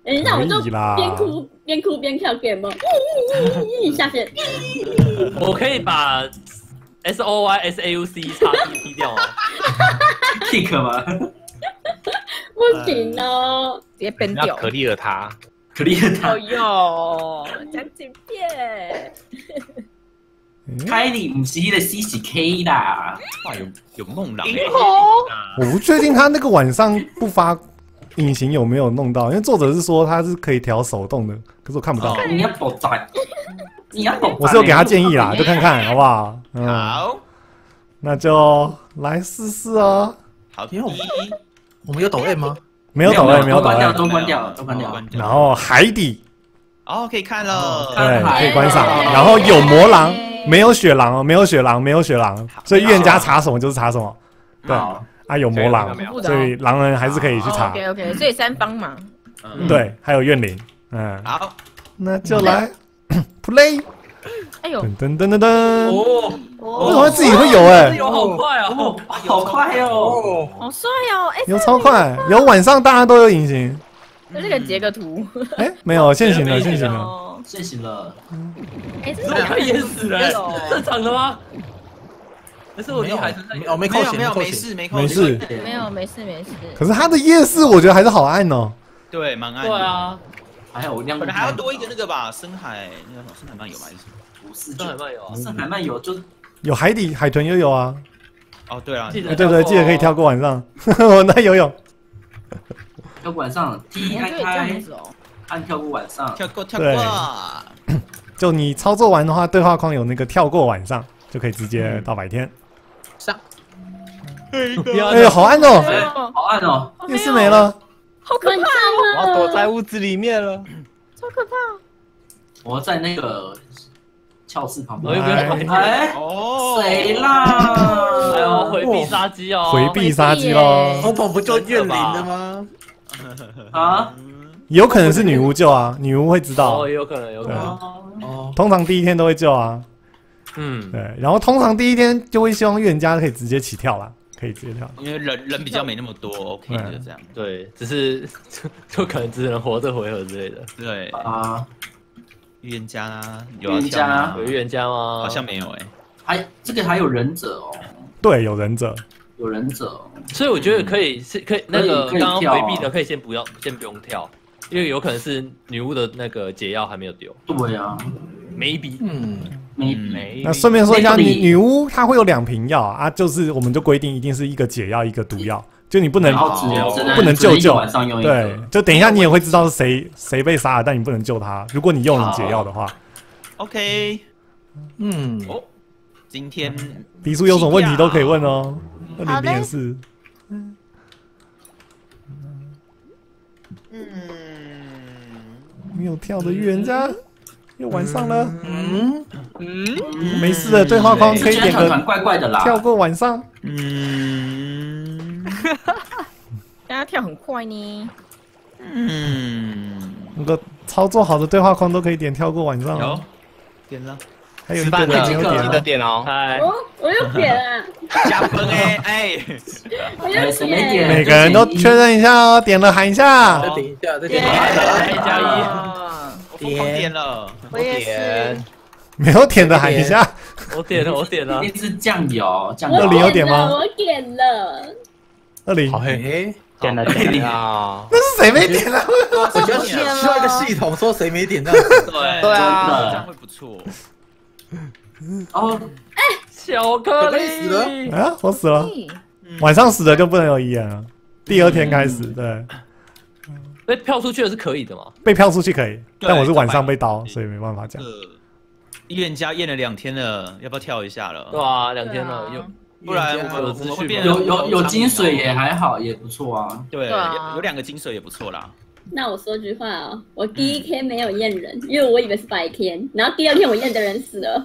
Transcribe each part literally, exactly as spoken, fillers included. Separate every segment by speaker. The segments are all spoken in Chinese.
Speaker 1: 哎，那我就边哭边哭边跳 game 吗？下线。
Speaker 2: 我可以把 S O Y S A U C 叉 T 踢掉吗
Speaker 3: ？kick 吗？
Speaker 1: 不行哦，
Speaker 4: 直接变掉。
Speaker 5: 可利尔他，
Speaker 3: 可利尔他。
Speaker 4: 哦哟，讲几遍。
Speaker 3: 凯莉不是那个 C 是 K 啦。
Speaker 5: 哇，有有梦狼。
Speaker 6: 我不确定他那个晚上不发隐形有没有弄到，因为作者是说他是可以调手动的，可是我看不到。
Speaker 3: 你要躲在，你要躲。
Speaker 6: 我是有给他建议啦，就看看好不好？嗯、
Speaker 5: 好，
Speaker 6: 那就来试试哦。
Speaker 5: 好，
Speaker 7: 因为我们我们有抖 M 吗？
Speaker 6: 没有抖 M， 没有抖 M，
Speaker 3: 都关掉了，都关掉了。
Speaker 6: 然后海底，
Speaker 5: 哦，可以看了，
Speaker 6: 对，可以观赏。然后有魔狼，没有雪狼哦，没有雪狼，没有雪狼，所以预言家查什么就是查什么。对。啊，有魔狼，所以狼人还是可以去查。
Speaker 4: OK OK， 所以三方嘛。
Speaker 6: 对，还有怨灵。嗯，
Speaker 5: 好，
Speaker 6: 那就来 play。
Speaker 4: 哎呦，
Speaker 6: 噔噔噔噔噔！
Speaker 2: 哦，
Speaker 6: 为什么自己会有？哎，
Speaker 2: 有好快哦，
Speaker 3: 好快哦，
Speaker 4: 好帅哦！哎，
Speaker 6: 有超快，有晚上大家都有隐形。
Speaker 4: 那这个截个图。
Speaker 6: 哎，没有，现行了，现行了，
Speaker 3: 现行了。
Speaker 4: 哎，这
Speaker 2: 是快淹死了，正常的吗？可是我离海豚
Speaker 7: 哦，没扣钱，
Speaker 5: 没有，没事，没扣
Speaker 6: 没事，
Speaker 4: 没有，没事，没事。
Speaker 6: 可是他的夜视，我觉得还是好暗哦。
Speaker 5: 对，蛮暗。
Speaker 2: 对啊，
Speaker 3: 还有亮。
Speaker 5: 可能还要多一个那个吧，深海那个深海漫游吧，还是什么？不是，
Speaker 2: 深海漫游啊，
Speaker 3: 深海漫游就是
Speaker 6: 有海底海豚又有啊。
Speaker 5: 哦，对啊，
Speaker 6: 对对，记得可以跳过晚上。我那游泳。
Speaker 3: 跳过晚上 ，T 开开，按跳过晚上，
Speaker 5: 跳过跳过。
Speaker 6: 就你操作完的话，对话框有那个跳过晚上，就可以直接到白天。
Speaker 7: 上。
Speaker 6: 哎，好暗
Speaker 3: 哦，好暗哦，
Speaker 6: 夜视没了，
Speaker 4: 好可怕哦！
Speaker 1: 我
Speaker 5: 要躲在屋子里面了，
Speaker 4: 超可怕。
Speaker 3: 我在那个教室旁边。
Speaker 6: 哎，
Speaker 5: 哦，
Speaker 3: 谁啦？
Speaker 2: 哎呦，回避杀机哦，
Speaker 6: 回避杀机喽。
Speaker 7: 红桶不就怨灵的吗？
Speaker 3: 啊，
Speaker 6: 有可能是女巫救啊，女巫会知道。
Speaker 2: 哦，有可能，有可能。
Speaker 7: 哦，
Speaker 6: 通常第一天都会救啊。
Speaker 2: 嗯，
Speaker 6: 对，然后通常第一天就会希望预言家可以直接起跳啦，可以直接跳，
Speaker 5: 因为人人比较没那么多 ，OK 就这样。
Speaker 2: 对，只是就可能只能活这回合之类的。
Speaker 5: 对
Speaker 3: 啊，
Speaker 5: 预言家啊，
Speaker 3: 有预言家
Speaker 2: 有预言家吗？
Speaker 5: 好像没有哎。
Speaker 3: 还这个还有忍者哦。
Speaker 6: 对，有忍者，
Speaker 3: 有忍者。
Speaker 2: 所以我觉得可以是可以那个刚刚回避的可以先不要先不用跳，因为有可能是女巫的那个解药还没有丢。
Speaker 3: 对啊
Speaker 2: ，maybe，
Speaker 7: 嗯。
Speaker 3: 没
Speaker 2: 没。
Speaker 6: 那顺便说一下，女女巫她会有两瓶药啊，就是我们就规定一定是一个解药，一个毒药，就你不能不能救救，对，就等一下你也会知道是谁谁被杀了，但你不能救他。如果你用了解药的话
Speaker 5: ，OK，
Speaker 7: 嗯，
Speaker 5: 哦，今天
Speaker 6: 迪叔有什么问题都可以问哦。二零零也是，
Speaker 5: 嗯，
Speaker 6: 没有跳的预言家。又晚上了，嗯嗯，没事的，对话框可以点个
Speaker 3: 怪怪的啦，
Speaker 6: 跳过晚上，
Speaker 5: 嗯，
Speaker 4: 大家跳很快呢，
Speaker 5: 嗯，
Speaker 6: 那个操作好的对话框都可以点跳过晚上，
Speaker 5: 有点了，
Speaker 6: 还有一个人没有点，
Speaker 5: 记得点哦，
Speaker 1: 我我又点了，
Speaker 5: 加分哎哎，
Speaker 1: 我又
Speaker 3: 谁没点？
Speaker 6: 每个人都确认一下哦，点了喊一下，
Speaker 7: 再点一下，再点一
Speaker 5: 下，加一，
Speaker 4: 我
Speaker 5: 疯狂点了。
Speaker 4: 我也是，
Speaker 6: 没有点的喊一下。
Speaker 2: 我点了，我点了。
Speaker 3: 一定是酱油，酱油。
Speaker 6: 二零有点吗？
Speaker 1: 我点了。
Speaker 6: 二零，
Speaker 7: 好黑，
Speaker 5: 点了点了。
Speaker 6: 那是谁没点啊？
Speaker 7: 我觉得需要一个系统说谁没点这样子。
Speaker 5: 对
Speaker 3: 对
Speaker 5: 啊，这样会不错。
Speaker 3: 哦，
Speaker 1: 哎，
Speaker 2: 巧克力
Speaker 7: 死了
Speaker 6: 啊！我死了。晚上死的就不能有遗言了。第二天开始，对。
Speaker 2: 被飘出去的是可以的嘛？
Speaker 6: 被飘出去可以，但我是晚上被刀，所以没办法讲。
Speaker 5: 预言家验了两天了，要不要跳一下了？
Speaker 2: 对啊，两天了，有
Speaker 5: 不然我们我们变
Speaker 3: 有有有金水也还好，也不错啊。
Speaker 5: 对，有两个金水也不错啦。
Speaker 1: 那我说句话哦，我第一天没有验人，因为我以为是白天，然后第二天我验的人死了。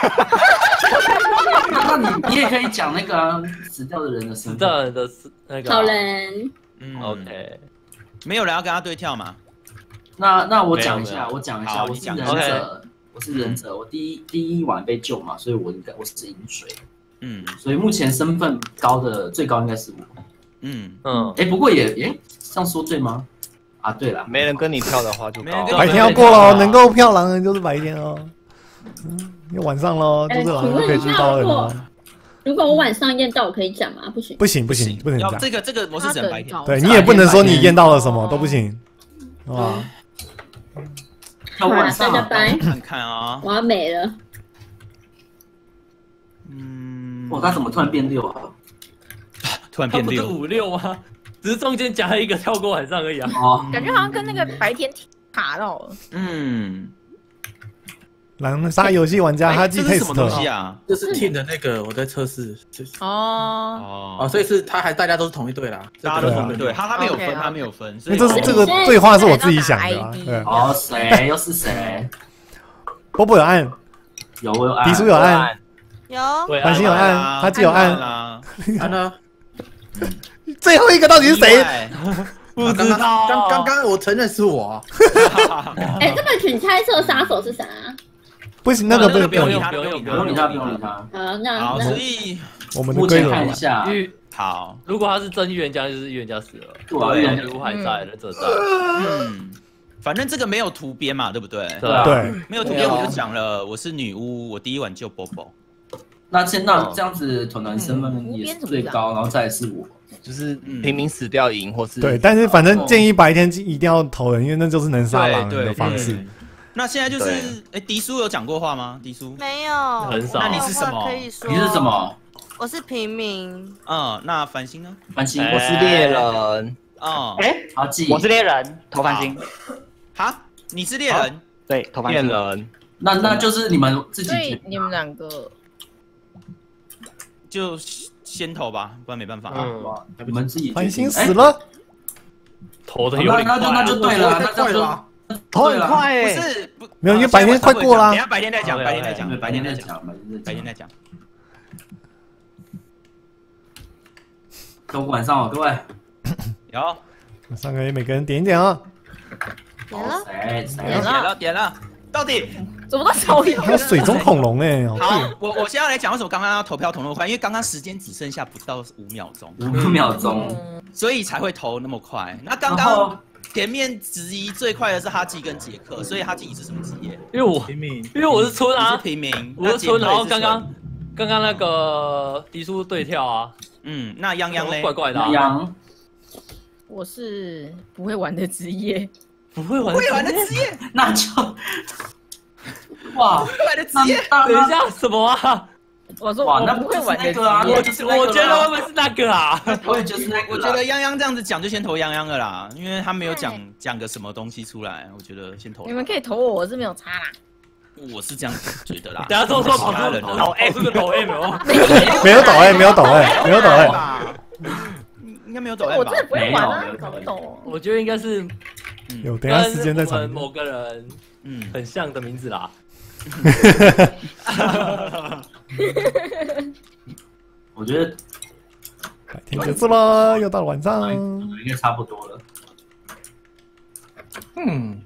Speaker 3: 那你你也可以讲那个死掉的人的身份，
Speaker 2: 死掉人的那个
Speaker 1: 好人。
Speaker 5: 嗯
Speaker 2: ，OK。
Speaker 5: 没有人要跟他对跳吗？
Speaker 3: 那那我讲一下，我讲一下，我是忍
Speaker 5: ，OK
Speaker 3: 者，我是忍者，我第一第一晚被救嘛，所以我应该我是饮水，
Speaker 5: 嗯，
Speaker 3: 所以目前身份高的最高应该是我，
Speaker 5: 嗯
Speaker 2: 嗯，
Speaker 3: 哎，不过也哎这样说对吗？ 啊，对了，
Speaker 8: 没人跟你跳的话就高。
Speaker 6: 白天要过了，能够跳狼人就是白天哦。嗯，又晚上喽，就是狼人就可以去刀人了。
Speaker 1: 如果我晚上验到，我可以讲吗？不行，
Speaker 6: 不行，不行，不能讲。
Speaker 5: 这个这个模式只能白天。
Speaker 6: 对你也不能说你验到了什么都不行，啊。
Speaker 1: 好，大家拜。
Speaker 5: 看看啊，
Speaker 1: 我要没了。
Speaker 5: 嗯，
Speaker 3: 哇，他怎么突然变六啊？
Speaker 5: 突然变六，
Speaker 2: 五六吗？只是中间夹了一个跳过晚上而已啊。
Speaker 4: 哦，感觉好像跟那个白天卡到了。
Speaker 5: 嗯。
Speaker 6: 狼人杀游戏玩家他记 test
Speaker 5: 什么东西啊？
Speaker 7: 这是 team 的那个，我在测试。
Speaker 4: 哦
Speaker 7: 哦，所以是他还大家都是同一队啦，
Speaker 5: 大家都同一队，他他没有分，他没有分。
Speaker 6: 因为这是这个对话是我自己想的啊。对。
Speaker 3: 哦，谁又是谁？
Speaker 6: 波波有按，
Speaker 3: 有我有按，
Speaker 6: 迪叔有按，
Speaker 9: 有，
Speaker 6: 繁星有按，他既有按，
Speaker 7: 按了。
Speaker 6: 最后一个到底是谁？
Speaker 2: 不知道。
Speaker 7: 刚刚刚我承认是我。
Speaker 1: 哎，这个群猜测杀手是啥？
Speaker 6: 不行，那个不
Speaker 2: 不用
Speaker 6: 用，
Speaker 2: 不用，
Speaker 3: 不用理他，不用理他。
Speaker 1: 好，那
Speaker 5: 好，所以
Speaker 6: 我们的规则
Speaker 3: 看一下。
Speaker 5: 好，
Speaker 2: 如果他是真预言家，就是预言家死了。
Speaker 3: 对，
Speaker 2: 女巫还在，忍者在。
Speaker 5: 嗯，反正这个没有图边嘛，对不对？
Speaker 6: 对，
Speaker 5: 没有图边我就讲了，我是女巫，我第一晚救 Bobo。
Speaker 3: 那现在这样子，团团身份也是最高，然后再是我。
Speaker 8: 就是平民死掉赢，或是
Speaker 6: 对，但是反正建议白天一定要投人，因为那就是能杀狼人的方式。
Speaker 5: 那现在就是，哎，迪叔有讲过话吗？迪叔
Speaker 9: 没有，
Speaker 2: 很少。
Speaker 5: 那你是什么？
Speaker 9: 可以说
Speaker 3: 你是什么？
Speaker 9: 我是平民。
Speaker 5: 嗯，那繁星呢？
Speaker 3: 繁星，
Speaker 8: 我是猎人。
Speaker 5: 哦，
Speaker 3: 哎，好记，
Speaker 10: 我是猎人，投繁星。
Speaker 5: 哈，你是猎人？
Speaker 10: 对，投繁星。
Speaker 8: 猎人。
Speaker 3: 那那就是你们自己。
Speaker 4: 所以你们两个
Speaker 5: 就先投吧，不然没办法。
Speaker 3: 嗯，你们自己。
Speaker 6: 繁星死了，
Speaker 2: 投的有点
Speaker 3: 快。那就那就对了，那就了。
Speaker 10: 投很快
Speaker 5: 哎，不是，
Speaker 6: 没有，因为白天快过了。
Speaker 5: 等下白天再讲，白天再讲，
Speaker 3: 白天再讲，
Speaker 5: 白天再讲。
Speaker 3: 都晚上好，各位。
Speaker 5: 有。
Speaker 6: 晚上可以每个人点一点啊。
Speaker 9: 点了，
Speaker 3: 谁谁
Speaker 5: 点了点了，到底
Speaker 4: 怎么都少一
Speaker 6: 还有水中恐龙哎，
Speaker 5: 好，我我现在来讲为什么刚刚要投票投那么快，因为刚刚时间只剩下不到五秒钟，
Speaker 3: 五秒钟，
Speaker 5: 所以才会投那么快。那刚刚。前面质疑最快的是哈基跟杰克，所以哈基你是什么职业？
Speaker 2: 因为我
Speaker 7: 平民，
Speaker 2: 因为我是村啊，
Speaker 5: 是平民，
Speaker 2: 我是村。然后刚刚刚刚那个迪叔对跳啊，
Speaker 5: 嗯，那泱泱嘞，
Speaker 2: 怪怪的。
Speaker 3: 泱，
Speaker 4: 我是不会玩的职业，
Speaker 2: 不会玩，
Speaker 5: 不会玩的职业，
Speaker 3: 那就哇，
Speaker 5: 不会玩的职业。
Speaker 2: 等一下，什么啊？
Speaker 4: 我说我不会玩的职业，
Speaker 2: 我我觉得会不会是那个啊？
Speaker 3: 我也就是那个。
Speaker 5: 我觉得泱泱这样子讲就先投泱泱了啦，因为他没有讲讲个什么东西出来，我觉得先投。
Speaker 4: 你们可以投我，我是没有差啦。
Speaker 5: 我是这样觉得啦。
Speaker 2: 等下说说跑出投 M 是投 M 哦，
Speaker 6: 没有抖 M， 没有抖 M， 没有抖 M，
Speaker 5: 应该没有抖 M 吧？
Speaker 4: 我真的不会玩啊，搞不懂。
Speaker 2: 我觉得应该是
Speaker 6: 有，等下时间再讲。
Speaker 2: 某个人嗯很像的名字啦。
Speaker 3: 我觉得
Speaker 6: 白天结束了，又到了晚上，
Speaker 3: 应该差不多了。
Speaker 6: 嗯，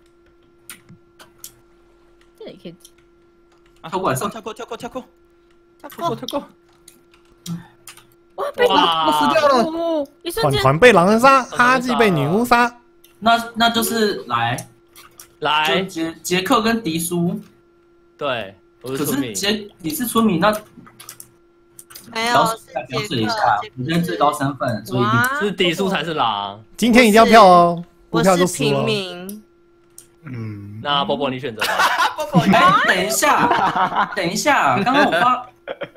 Speaker 4: 这也可以。
Speaker 3: 跳过，
Speaker 5: 跳过，跳过，跳过，
Speaker 4: 跳过，
Speaker 2: 跳过。
Speaker 4: 哇，被
Speaker 6: 哇，
Speaker 4: 死掉了！一瞬间，
Speaker 6: 团团被狼人杀，哈基被女巫杀。
Speaker 3: 那那就是来
Speaker 2: 来
Speaker 3: 杰杰克跟迪叔。
Speaker 2: 对，我是
Speaker 3: 可
Speaker 2: 村民。
Speaker 3: 是杰你是村民，那
Speaker 9: 没有
Speaker 3: 表示一下，我现在最高身份，所以
Speaker 2: 是迪叔才是狼。
Speaker 6: 今天一定要票哦，不
Speaker 9: 我
Speaker 6: 票就是输
Speaker 9: 平
Speaker 6: 了。
Speaker 9: 民。
Speaker 6: 嗯，
Speaker 2: 那波波你选择吧。
Speaker 5: 波波，
Speaker 3: 哎，等一下，等一下，刚刚我发，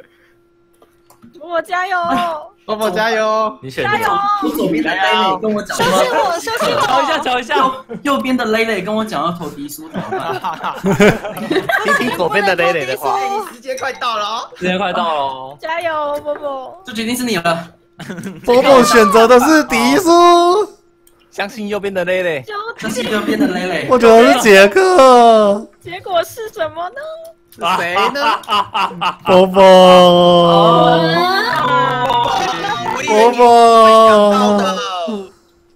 Speaker 4: 我加油，
Speaker 7: 波波加油！
Speaker 2: 你选
Speaker 4: 加油！
Speaker 3: 我左边的 Lele 跟我讲
Speaker 9: 相信我，相信我。
Speaker 2: 瞧一下，瞧一下。
Speaker 3: 右右边的 Lele 跟我讲要投迪叔，怎么办？
Speaker 8: 听听左边的蕾蕾的话。
Speaker 5: 时间快到了哦，
Speaker 2: 时间快到了哦。
Speaker 4: 加油，波波！
Speaker 3: 这决定是你了。
Speaker 6: 波波选择的是迪叔，
Speaker 8: 相信右边的蕾蕾。
Speaker 3: 这是右边的 Lele，
Speaker 6: 我觉得是杰克。
Speaker 4: 结果是什么呢？
Speaker 5: 谁呢？
Speaker 6: 波波，波波，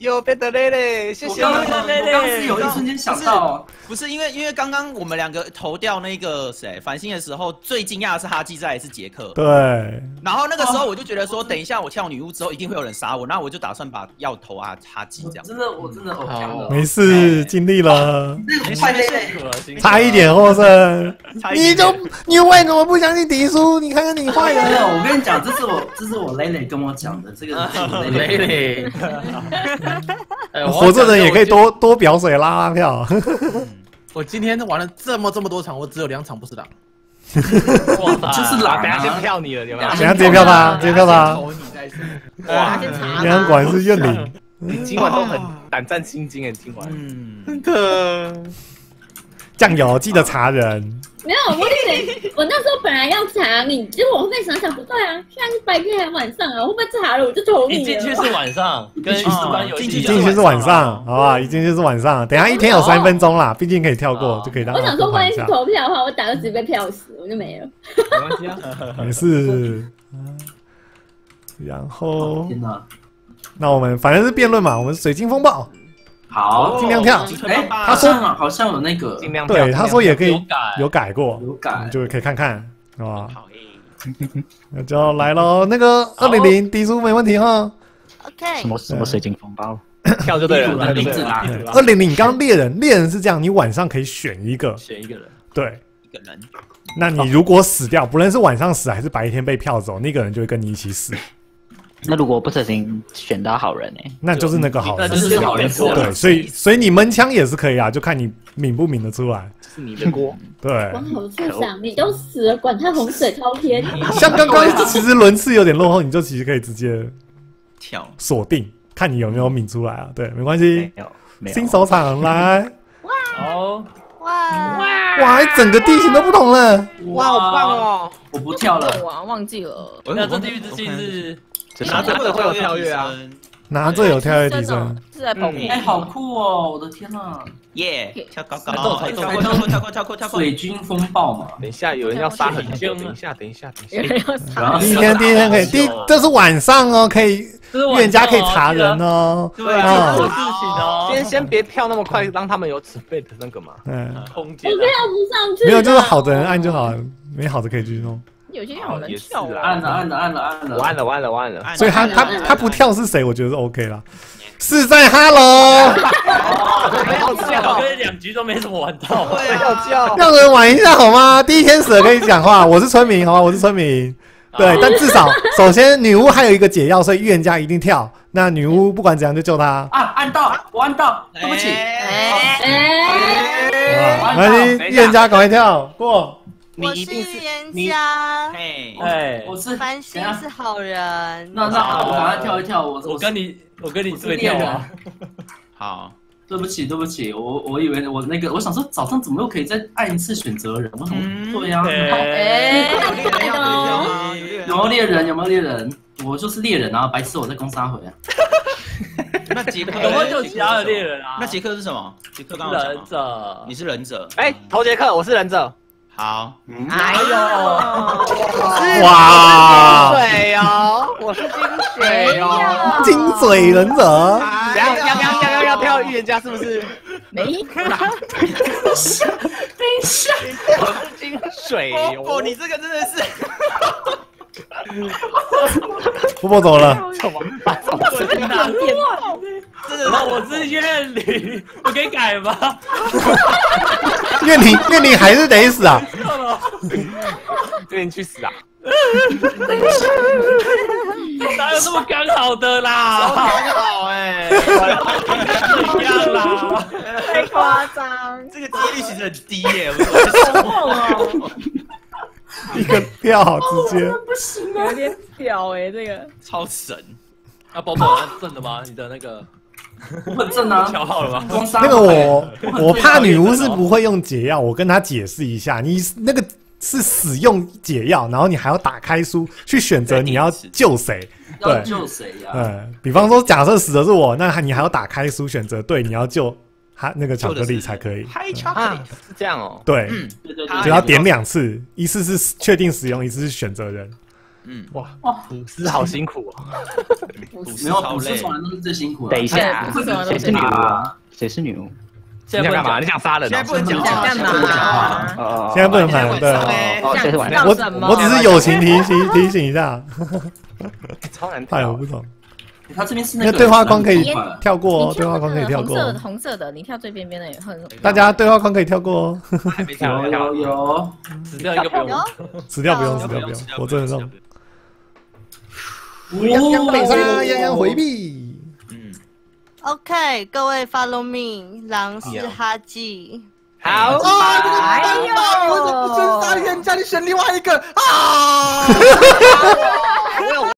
Speaker 8: 右边的蕾蕾，谢谢。
Speaker 3: 我刚刚我刚是有一瞬间想到，
Speaker 5: 不是因为因为刚刚我们两个投掉那个谁繁星的时候，最惊讶的是哈基，再来是杰克。
Speaker 6: 对。
Speaker 5: 然后那个时候我就觉得说，等一下我跳女巫之后一定会有人杀我，那我就打算把药投啊哈基这样。
Speaker 3: 真的，我真的好强的。
Speaker 6: 没事，尽力了。
Speaker 3: 快累累，
Speaker 6: 差一点获胜。你就你为什么不相信迪叔？你看看你坏人。
Speaker 3: 没有，我跟你讲，这是我这是我蕾蕾跟我讲的，这个是蕾蕾。
Speaker 6: 活着的人也可以多多表水拉拉票。
Speaker 7: 我今天玩了这么这么多场，我只有两场不是狼。
Speaker 3: 就是狼，
Speaker 8: 等下先票你了，有没有？
Speaker 6: 等下直接票他，直接票他。
Speaker 4: 哇，
Speaker 6: 你很管是怨灵。
Speaker 8: 你今晚都很胆战心惊诶，今晚。
Speaker 5: 嗯，
Speaker 7: 真的。
Speaker 6: 酱油记得查人。
Speaker 1: 没有，我以为我那时候本来要查你，结果我后面想想不对啊，现在是白天还是晚上啊？我会不会查了我就投你了？
Speaker 2: 一进去是晚上，跟一般游戏
Speaker 6: 一进去是晚上，好吧？一进去是晚上，等下一天有三分钟啦，毕竟可以跳过，就可以让。
Speaker 1: 我想说，万一是投票的话，我打个直接被票死，我就没了。
Speaker 8: 没关系啊，
Speaker 6: 没事。然后，
Speaker 3: 天哪！
Speaker 6: 那我们反正是辩论嘛，我们水晶风暴。
Speaker 3: 好，
Speaker 6: 尽量跳。
Speaker 3: 哎，他说好像有那个，
Speaker 6: 对，他说也可以有改过，
Speaker 3: 有改，
Speaker 6: 就可以看看，是吧？那就来喽，那个二零零迪叔没问题哈。
Speaker 9: OK。
Speaker 10: 什么什么水晶风暴？
Speaker 8: 跳就对了，
Speaker 3: 名字啦。
Speaker 6: 二零零，你刚刚猎人，猎人是这样，你晚上可以选一个，
Speaker 2: 选一个人，
Speaker 6: 对，
Speaker 5: 一个人。
Speaker 6: 那你如果死掉，不论是晚上死还是白天被票走，那个人就会跟你一起死。
Speaker 10: 那如果不小心选到好人呢、欸？
Speaker 6: 那就是那个好人，
Speaker 2: 那就是好人错。
Speaker 6: 对，所以所以你闷枪也是可以啊，就看你抿不抿得出来。
Speaker 8: 是你的锅。
Speaker 6: 对。
Speaker 1: 往好处想，你都死了，管他洪水滔天。
Speaker 6: 像刚刚其实轮次有点落后，你就其实可以直接
Speaker 5: 跳
Speaker 6: 锁定，看你有没有抿出来啊。对，没关系。
Speaker 10: 没有，没有。
Speaker 6: 新手场来。
Speaker 2: 好。
Speaker 9: 哇
Speaker 6: 哇！整个地形都不同了。
Speaker 8: 哇，好棒哦！
Speaker 3: 我不跳了，
Speaker 4: 哇，忘记了。
Speaker 2: 那这地狱之气是。
Speaker 8: 拿着会有跳跃啊，
Speaker 6: 拿着有跳跃提升，
Speaker 4: 是在跑步。
Speaker 3: 哎，好酷哦！我的天哪，
Speaker 5: 耶，跳高高，
Speaker 2: 跳
Speaker 5: 过跳过跳过跳过跳过，
Speaker 3: 水军风暴嘛。
Speaker 8: 等一下，有人要杀很久，等一下，等一下，等一
Speaker 4: 下。
Speaker 6: 第一天，第一天可以，第这是晚上哦，可以，预言家可以查人哦。
Speaker 2: 对啊，有事情哦。
Speaker 8: 先先别跳那么快，让他们有准备的那个嘛。
Speaker 6: 嗯，
Speaker 2: 空间。
Speaker 1: 我跳不上去。
Speaker 6: 没有，就是好的人按就好了，没好的可以继续弄。
Speaker 4: 有些好难跳啊！
Speaker 3: 按了按了按了按了，
Speaker 8: 我按了我按了我按了。
Speaker 6: 所以他他他不跳是谁？我觉得是 OK 啦。是在 Hello。
Speaker 8: 没有叫，
Speaker 2: 跟两局都没怎么玩到。
Speaker 8: 没有叫，
Speaker 6: 让人玩一下好吗？第一天死了可以讲话，我是村民好吗？我是村民。对，但至少首先女巫还有一个解药，所以预言家一定跳。那女巫不管怎样就救她。
Speaker 3: 啊，按到我按到，对不起。
Speaker 1: 哎，
Speaker 6: 没关系，预言家赶快跳过。
Speaker 9: 你一定是预言家，
Speaker 2: 哎，
Speaker 3: 我是
Speaker 9: 繁星是好人。
Speaker 3: 那那好，我赶快跳一跳，我
Speaker 2: 我跟你我跟你对跳啊。
Speaker 5: 好，
Speaker 3: 对不起对不起，我我以为我那个我想说早上怎么又可以再按一次选择人？我想对呀，有没有猎人？有没有猎人？我就是猎人啊，白痴！我在攻杀回来。
Speaker 5: 那杰克
Speaker 2: 有没有其他的猎人啊？
Speaker 5: 那杰克是什么？杰克刚刚
Speaker 2: 忍者，
Speaker 5: 你是忍者。
Speaker 8: 哎，投杰克，我是忍者。
Speaker 5: 好，
Speaker 8: 哎呦，
Speaker 6: 哇，
Speaker 8: 金水哦，我是金水哦，
Speaker 6: 金水忍者，
Speaker 8: 等下要要要要跳预言家是不是？
Speaker 4: 没，
Speaker 3: 等一下，等一下，
Speaker 8: 我是金水
Speaker 5: 哦，你这个真的是。
Speaker 6: 波波走了，
Speaker 8: 怎么办？
Speaker 2: 我是哪变？真的，那我是怨灵，我可以改吗？
Speaker 6: 怨灵，怨灵还是得死啊！
Speaker 8: 怨灵去死啊！
Speaker 2: 哪有这么刚好的啦？
Speaker 5: 刚好哎，
Speaker 2: 怎样啦？
Speaker 4: 太夸张，
Speaker 5: 这个几率其实很低耶，我
Speaker 6: 一个票直接
Speaker 4: 不行啊，有点屌哎，这个
Speaker 5: 超神。
Speaker 2: 那宝宝按正的吗？你的那个
Speaker 3: 我很正啊，
Speaker 2: 调好了吗？
Speaker 6: 那个我我怕女巫是不会用解药，我跟她解释一下，你那个是使用解药，然后你还要打开书去选择你要救谁，
Speaker 3: 要救谁呀？
Speaker 6: 嗯，比方说假设死的是我，那你还要打开书选择对你要救他那个巧克力才可以。
Speaker 8: 啊，是这样哦。
Speaker 6: 对，
Speaker 3: 对对
Speaker 6: 只要点两次，一次是确定使用，一次是选择人。
Speaker 5: 嗯，
Speaker 8: 哇哇，补师好辛苦哦。
Speaker 3: 没有，补师从来都是最辛苦的。
Speaker 10: 等一下，谁是女巫啊？谁是女巫？
Speaker 8: 现在干嘛？你想杀人？
Speaker 5: 现在不能讲
Speaker 4: 话，干嘛？
Speaker 10: 哦，
Speaker 6: 现在不能谈，对。
Speaker 10: 哦，现在玩。
Speaker 6: 我我只是友情提醒提醒一下。
Speaker 8: 超难
Speaker 6: 太我不懂。
Speaker 3: 他这边是那个
Speaker 6: 对话框可以跳过哦，对话框可以跳过。
Speaker 4: 红色红色的，你跳最边边的也很。
Speaker 6: 大家对话框可以跳过哦。
Speaker 3: 有有有，
Speaker 2: 死掉一个不用，
Speaker 6: 死掉不用，死掉不用，我真的中。
Speaker 7: 泱泱被杀，泱泱回避。
Speaker 5: 嗯
Speaker 9: ，OK， 各位 follow me， 狼是哈基。
Speaker 8: 好，
Speaker 7: 哎呦，我真杀冤家，你选另外一个啊！